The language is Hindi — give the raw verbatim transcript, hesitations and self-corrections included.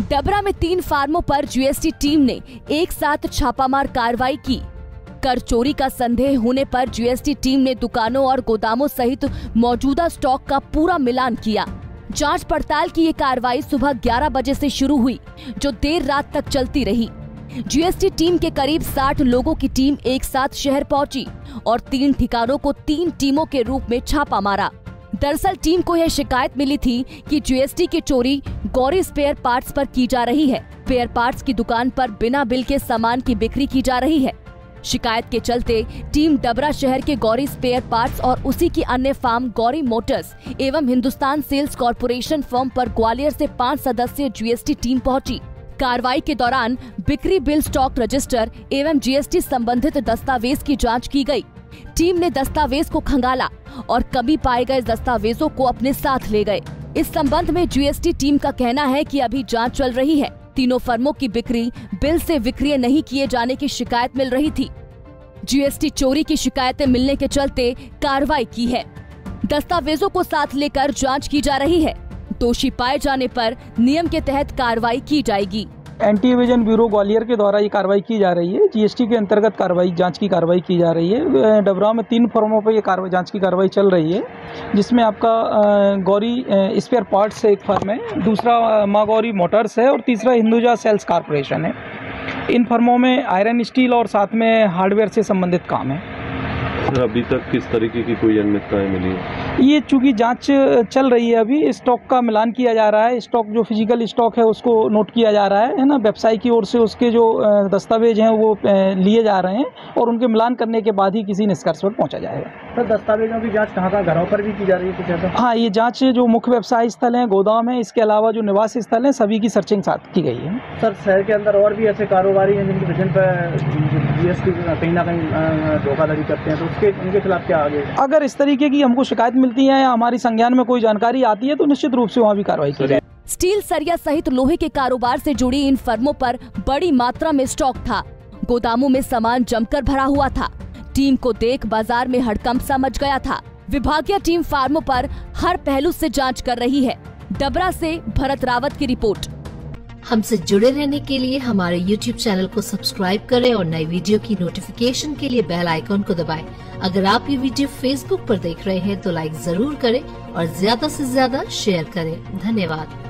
डबरा में तीन फार्मों पर जीएसटी टीम ने एक साथ छापामार कार्रवाई की। कर चोरी का संदेह होने पर जीएसटी टीम ने दुकानों और गोदामों सहित मौजूदा स्टॉक का पूरा मिलान किया। जांच पड़ताल की ये कार्रवाई सुबह ग्यारह बजे से शुरू हुई, जो देर रात तक चलती रही। जीएसटी टीम के करीब साठ लोगों की टीम एक साथ शहर पहुंची और तीन ठिकानों को तीन टीमों के रूप में छापा मारा। दरअसल टीम को यह शिकायत मिली थी कि जीएसटी की चोरी गौरी स्पेयर पार्ट्स पर की जा रही है। स्पेयर पार्ट्स की दुकान पर बिना बिल के सामान की बिक्री की जा रही है। शिकायत के चलते टीम डबरा शहर के गौरी स्पेयर पार्ट्स और उसी की अन्य फार्म गौरी मोटर्स एवं हिंदुस्तान सेल्स कॉर्पोरेशन फर्म पर ग्वालियर से पाँच सदस्यीय जीएसटी टीम पहुंची। कार्रवाई के दौरान बिक्री बिल, स्टॉक रजिस्टर एवं जीएसटी संबंधित दस्तावेज की जांच की गई। टीम ने दस्तावेज को खंगाला और कमी पाए गए दस्तावेजों को अपने साथ ले गए। इस संबंध में जीएसटी टीम का कहना है कि अभी जांच चल रही है। तीनों फर्मों की बिक्री बिल से विक्रय नहीं किए जाने की शिकायत मिल रही थी। जीएसटी चोरी की शिकायतें मिलने के चलते कार्रवाई की है। दस्तावेजों को साथ लेकर जांच की जा रही है। दोषी पाए जाने पर नियम के तहत कार्रवाई की जाएगी। एंटी एविजन ब्यूरो ग्वालियर के द्वारा ये कार्रवाई की जा रही है। जीएसटी के अंतर्गत कार्रवाई जांच की कार्रवाई की जा रही है। डबरा में तीन फर्मों पर ये कार्रवाई जांच की कार्रवाई चल रही है, जिसमें आपका गौरी स्पेयर पार्ट्स है एक फर्म है, दूसरा माँ गौरी मोटर्स है और तीसरा हिंदुजा सेल्स कॉर्पोरेशन है। इन फर्मों में आयरन स्टील और साथ में हार्डवेयर से संबंधित काम है। सर, अभी तक किस तरीके की कोई अनियमितताएं मिली है? ये चूंकि जांच चल रही है, अभी स्टॉक का मिलान किया जा रहा है। स्टॉक जो फिजिकल स्टॉक है उसको नोट किया जा रहा है है ना। व्यवसायी की ओर से उसके जो दस्तावेज हैं वो लिए जा रहे हैं और उनके मिलान करने के बाद ही किसी निष्कर्ष पर पहुंचा जाएगा। सर, दस्तावेजों की जांच कहाँ कहाँ घरों पर भी की जा रही है कुछ ऐसा? हाँ, ये जांच जो मुख्य व्यवसाय स्थल है, गोदाम है, इसके अलावा जो निवास स्थल है, सभी की सर्चिंग साथ की गई है। सर, शहर के अंदर और भी ऐसे कारोबारी हैं जिनके विजन पर जीएसटी कहीं ना कहीं धोखाधड़ी करते हैं, तो उसके उनके खिलाफ क्या आगे? अगर इस तरीके की हमको शिकायत मिलती है या हमारी संज्ञान में कोई जानकारी आती है तो निश्चित रूप से वहाँ भी कार्रवाई की जाए। स्टील, सरिया सहित लोहे के कारोबार से जुड़ी इन फर्मों पर बड़ी मात्रा में स्टॉक था। गोदामों में सामान जमकर भरा हुआ था। टीम को देख बाजार में हड़कंप सा मच गया था। विभागीय टीम फार्मों पर हर पहलू से जांच कर रही है। डबरा से भरत रावत की रिपोर्ट। हमसे जुड़े रहने के लिए हमारे यूट्यूब चैनल को सब्सक्राइब करें और नई वीडियो की नोटिफिकेशन के लिए बेल आइकॉन को दबाएं। अगर आप ये वीडियो फेसबुक पर देख रहे हैं तो लाइक जरूर करें और ज्यादा से ज्यादा शेयर करें। धन्यवाद।